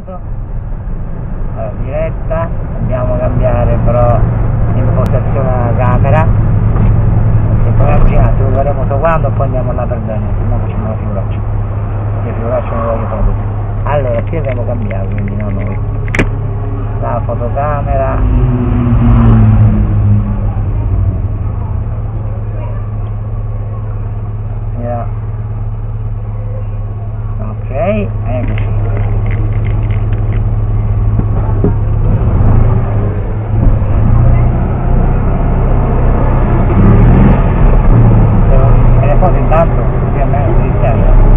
pronto? Allora, diretta, dobbiamo cambiare però l'impostazione della camera, se poi avvicinato lo faremo solo quando, poi andiamo là per bene, se no facciamo una figuraccia, le figuracce non le voglio fare tutte. Allora, qui abbiamo cambiato, quindi non noi, la fotocamera, ok, eccoci. E le foto intanto, così a me non mi dispiace.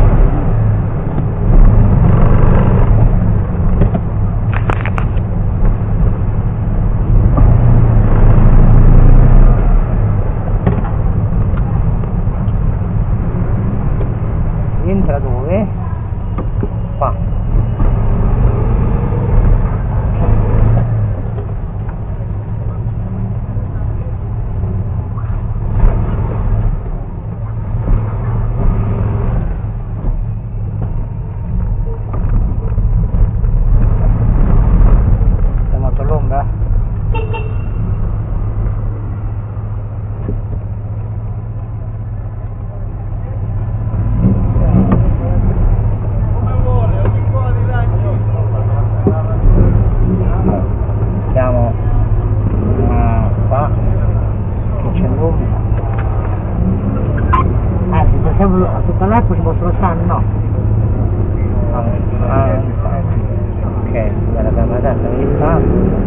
Entra dove? Qua. È molto l'ombra? Siamo qua, che c'è l'ombra. Anzi, se siamo a tutta l'acqua ci possono stare? No. Ok, la camera d'asta di qua.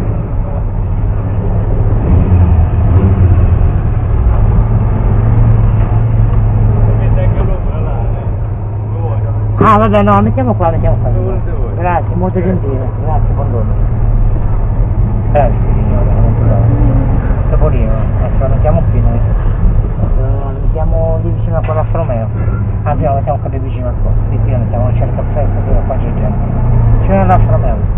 Ah vabbè, no, mettiamo qua. Grazie, molto gentile, grazie, buongiorno. Grazie signore, molto bravo. Topolino, adesso lo mettiamo qui noi. Lo mettiamo lì vicino a quell'Alfa Romeo. Anzi, lo mettiamo qua lì vicino al posto. Qui lo mettiamo, c'è il caffè, qua c'è gente. C'è l'Alfa Romeo.